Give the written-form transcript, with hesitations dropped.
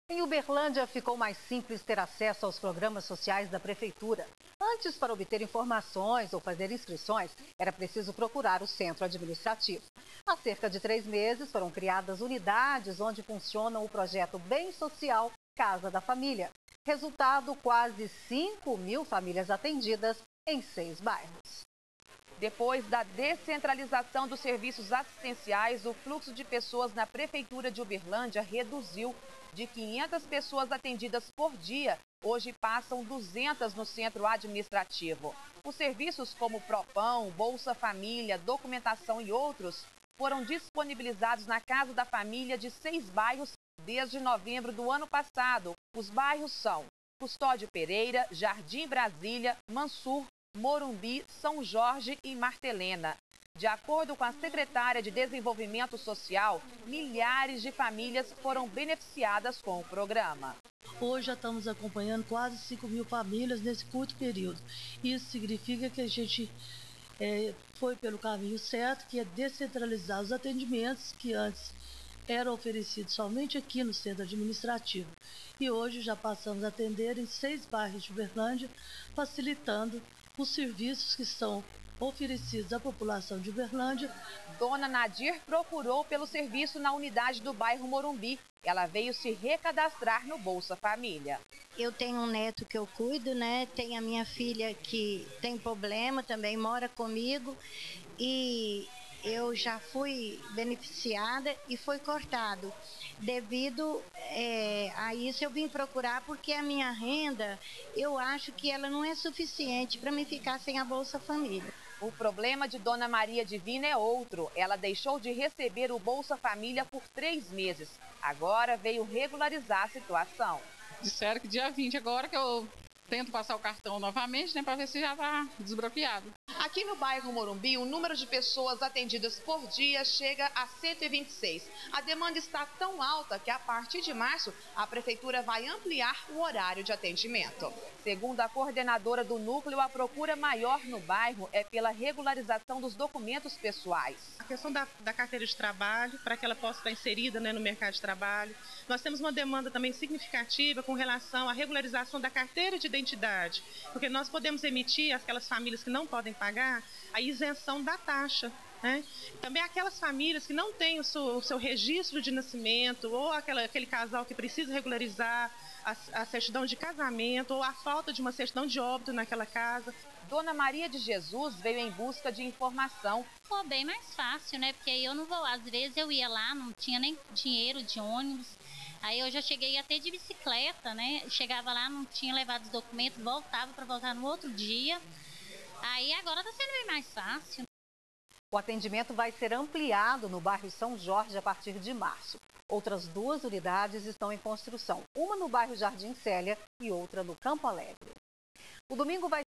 Em Uberlândia, ficou mais simples ter acesso aos programas sociais da Prefeitura. Antes, para obter informações ou fazer inscrições, era preciso procurar o centro administrativo. Há cerca de 3 meses, foram criadas unidades onde funcionam o projeto Bem Social Casa da Família. Resultado, quase 5.000 famílias atendidas em 6 bairros. Depois da descentralização dos serviços assistenciais, o fluxo de pessoas na Prefeitura de Uberlândia reduziu. De 500 pessoas atendidas por dia, hoje passam 200 no centro administrativo. Os serviços como Propão, Bolsa Família, documentação e outros foram disponibilizados na Casa da Família de 6 bairros desde novembro do ano passado. Os bairros são Custódio Pereira, Jardim Brasília, Mansur, Morumbi, São Jorge e Martelena. De acordo com a secretária de Desenvolvimento Social, milhares de famílias foram beneficiadas com o programa. Hoje já estamos acompanhando quase 5.000 famílias nesse curto período. Isso significa que a gente foi pelo caminho certo, que é descentralizar os atendimentos que antes eram oferecidos somente aqui no centro administrativo. E hoje já passamos a atender em 6 bairros de Uberlândia, facilitando os serviços que são oferecidos à população de Uberlândia. Dona Nadir procurou pelo serviço na unidade do bairro Morumbi. Ela veio se recadastrar no Bolsa Família. Eu tenho um neto que eu cuido, né? Tem a minha filha que tem problema também, mora comigo. E eu já fui beneficiada e foi cortado. Devido a isso, eu vim procurar porque a minha renda, eu acho que ela não é suficiente para me ficar sem a Bolsa Família. O problema de Dona Maria Divina é outro. Ela deixou de receber o Bolsa Família por 3 meses. Agora veio regularizar a situação. Disseram que dia 20 agora que eu tento passar o cartão novamente, né, para ver se já está desbloqueado. Aqui no bairro Morumbi, o número de pessoas atendidas por dia chega a 126. A demanda está tão alta que a partir de março a Prefeitura vai ampliar o horário de atendimento. Segundo a coordenadora do núcleo, a procura maior no bairro é pela regularização dos documentos pessoais. A questão da carteira de trabalho, para que ela possa estar inserida, né, no mercado de trabalho. Nós temos uma demanda também significativa com relação à regularização da carteira de identidade, porque nós podemos emitir, aquelas famílias que não podem pagar, a isenção da taxa. Né? Também aquelas famílias que não têm o seu registro de nascimento, ou aquele casal que precisa regularizar a certidão de casamento, ou a falta de uma certidão de óbito naquela casa. Dona Maria de Jesus veio em busca de informação. Ficou bem mais fácil, né? Porque aí eu não vou, às vezes eu ia lá, não tinha nem dinheiro de ônibus. Aí eu já cheguei até de bicicleta, né? Chegava lá, não tinha levado os documentos, voltava para voltar no outro dia. Aí agora está sendo bem mais fácil. O atendimento vai ser ampliado no bairro São Jorge a partir de março. Outras 2 unidades estão em construção, uma no bairro Jardim Célia e outra no Campo Alegre. O domingo vai